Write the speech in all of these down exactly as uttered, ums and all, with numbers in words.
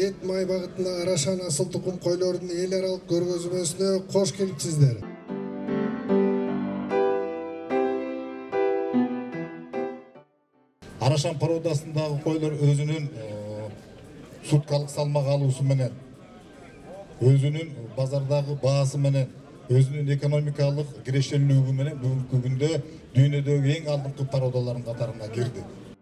эт май багытындагы Арашан асыл тукум койлордун эл аралык көргөзмөсүнө кош келипсиздер. Арашан породасындагы койлор өзүнүн суткалык салмак алуусу менен, өзүнүн базардагы баасы менен, өзүнүн экономикалык кирешелүүлүгү менен бүгүнкү күндө дүйнөдөгү эң алдыңкы породалардын катарына кирди.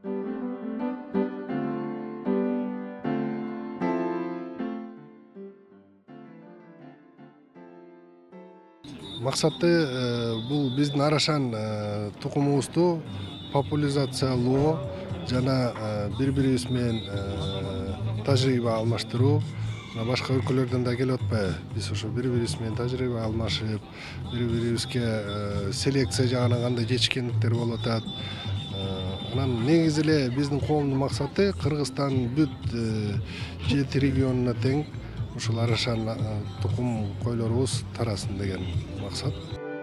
Максаты бул биздин Арашан тукумубузду популяризациялоо жана бири-бирибиз менен тажрыйба алмаштыруу. Башка өлкөлөрдөн да келип атпайбы? Биз ошо бири-бирибиз менен тажрыйба алмашып, бири-бирибизге селекция жагынан кандай жетишкендиктер болуп атат. Анан негизи эле биздин коомдун максаты Кыргызстандын бүт жети регионуна тең ушул Арашан тукум койлорубуз тарасын деген максат.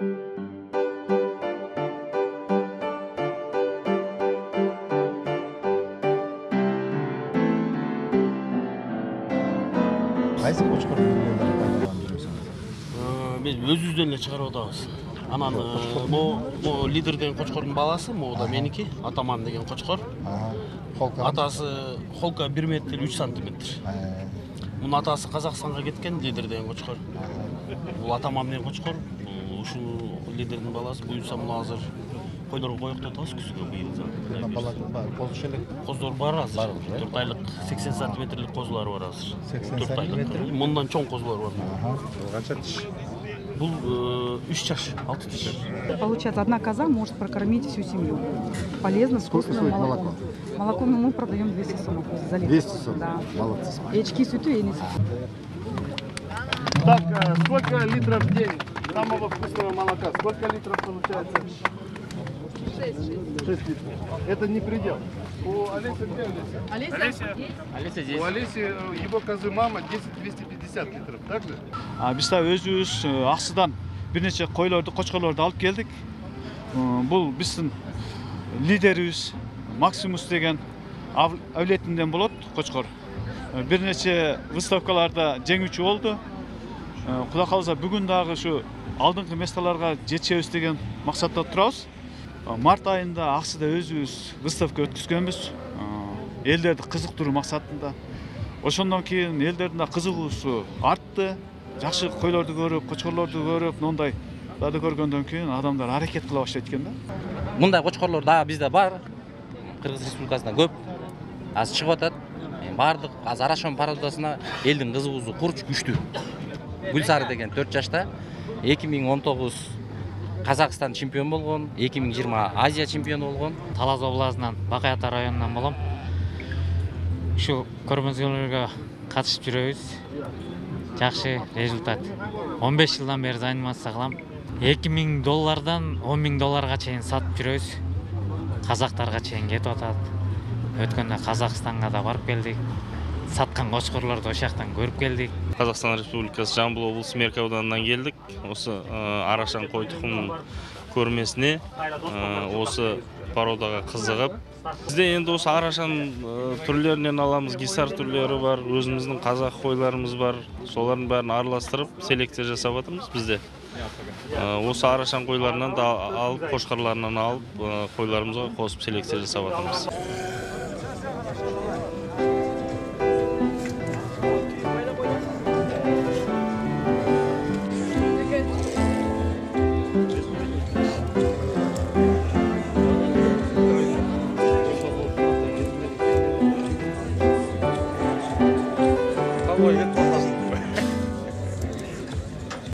Кайсы кочкордун үйлөрүн пайдаланып жүрөсүңүз? Биз өзүбүздөн эле чыгарып атабыз. Анан могу лидер деген кочкордун баласы, могу да меники, Атаман деген кочкор. Атасы холка бир метр үч сантиметр. Мунун атасы Казакстанга кеткен, лидер деген кочкор. Бул Атаман менен кочкор. Ушул лидердин баласы. Буюрса муну азыр койлорго коюктап атабыз күзгө быйыл. Козуш элек? Коздор бар азыр. төрт айлык сексен сантиметрлик козулар бар азыр. сексен сантиметр? Мындан чоң козулар бар. Канча тиш? Бул үч чаш, алты тиш. Получается, одна коза может прокормить всю семью. Полезно, Сколько вкусное стоит молоко. молоко? Молоко ну, мы продаем двести сомов за литр. двести сом? Да. Молодцы. И очки суту, и не суту. Так, сколько литров в день самого вкусного молока? Сколько литров получается? шесть литров. Это не предел. У Олеся где Олеся? Олеся? Олеся здесь. У Олеси его козы мама десять двести пятьдесят литров, так же? Биз да өзүбүз Аксыдан бир нече койлорду, кочкорлорду алып келдик. Бул биздин лидерибиз Максимус деген авлетинден болот кочкор. Бир нече выставкаларда жеңүүчү болду. Кудай кааласа бүгүн дагы ушу алдыңкы месталарга жетишебиз деген максатта турабыз. Март айында Аксыда өзүбүз выставка өткүзгөнбүз. Элдерди кызыктыруу максатында. Ошондон кийин элдердин кызыгуусу артты. Жакшы койлорду көрүп, кочкорлорду көрүп, мындай дады көргөндөн кийин адамдар аракет кыла баштайт экен да. Мындай кочкорлор да бизде бар. Кыргыз Республикасында көп. Азыр чыгып атат. Бардык азыр Арашан породасына элдин кызыгуусу курч күчтүү. Гүлсары деген төрт жашта эки миң он тогуз Казакстан чемпион болгон, эки миң жыйырма Азия чемпиону болгон. Талас областынан, Бакай Ата районунан болом. Ушу көргөзмөлөргө катышып жүрөбүз. Жакшы результат. он беш жылдан бери занимация кылам. эки миң доллардан он миң долларга чейин сатып жүрөбүз. Казактарга чейин кетип атат. Өткөндө Казакстанга да барып келдик. Саткан кочкорлорду ошол жактан көрүп келдик. Казакстан Республикасы Жамбыл облусу Мерки ауданынан келдик. Осы Арашан кой тукумунун көрмесине осы породага кызыгып. Бизде энди осы Арашан түрлөрүнөн аламыз, гисар түрлөрү бар, өзүбүздүн казак койларыбыз бар. Солардын баарын аралаштырып, селекция жасап атабыз бизде. Осы Арашан койларынан да алып, кошкарларынан алып, койларыбызга косуп селекция жасап атабыз.